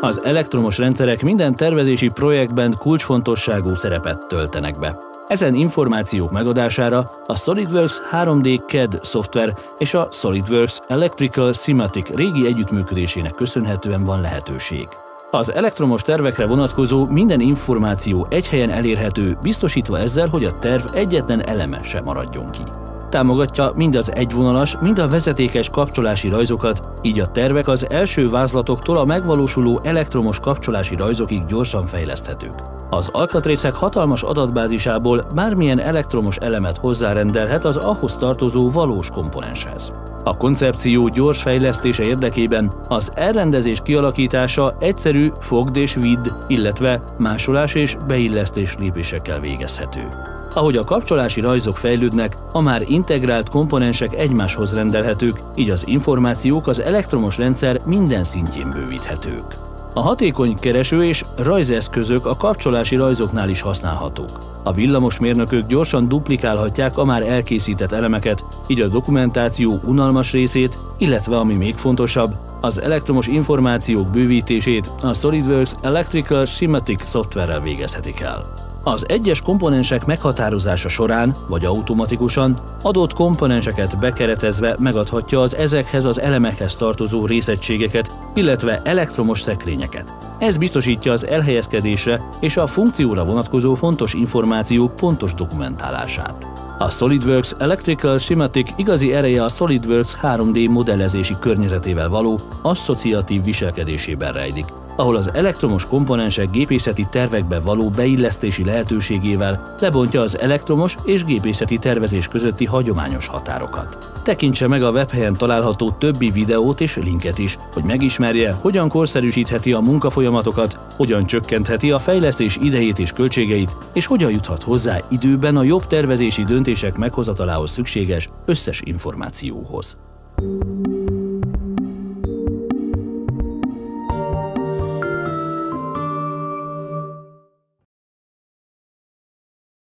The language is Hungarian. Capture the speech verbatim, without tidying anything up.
Az elektromos rendszerek minden tervezési projektben kulcsfontosságú szerepet töltenek be. Ezen információk megadására a SolidWorks három dé cé á dé szoftver és a SolidWorks Electrical Schematic régi együttműködésének köszönhetően van lehetőség. Az elektromos tervekre vonatkozó minden információ egy helyen elérhető, biztosítva ezzel, hogy a terv egyetlen eleme sem maradjon ki. Támogatja mind az egyvonalas, mind a vezetékes kapcsolási rajzokat, így a tervek az első vázlatoktól a megvalósuló elektromos kapcsolási rajzokig gyorsan fejleszthetők. Az alkatrészek hatalmas adatbázisából bármilyen elektromos elemet hozzárendelhet az ahhoz tartozó valós komponenshez. A koncepció gyors fejlesztése érdekében az elrendezés kialakítása egyszerű fogd és vidd, illetve másolás és beillesztés lépésekkel végezhető. Ahogy a kapcsolási rajzok fejlődnek, a már integrált komponensek egymáshoz rendelhetők, így az információk az elektromos rendszer minden szintjén bővíthetők. A hatékony kereső és rajzeszközök a kapcsolási rajzoknál is használhatók. A villamosmérnökök gyorsan duplikálhatják a már elkészített elemeket, így a dokumentáció unalmas részét, illetve ami még fontosabb, az elektromos információk bővítését a SolidWorks Electrical Schematic szoftverrel végezhetik el. Az egyes komponensek meghatározása során, vagy automatikusan, adott komponenseket bekeretezve megadhatja az ezekhez az elemekhez tartozó részegységeket, illetve elektromos szekrényeket. Ez biztosítja az elhelyezkedésre és a funkcióra vonatkozó fontos információk pontos dokumentálását. A SolidWorks Electrical Schematic igazi ereje a SolidWorks három dé modellezési környezetével való asszociatív viselkedésében rejlik, ahol az elektromos komponensek gépészeti tervekbe való beillesztési lehetőségével lebontja az elektromos és gépészeti tervezés közötti hagyományos határokat. Tekintse meg a webhelyen található többi videót és linket is, hogy megismerje, hogyan korszerűsítheti a munkafolyamatokat, hogyan csökkentheti a fejlesztés idejét és költségeit, és hogyan juthat hozzá időben a jobb tervezési döntések meghozatalához szükséges összes információhoz.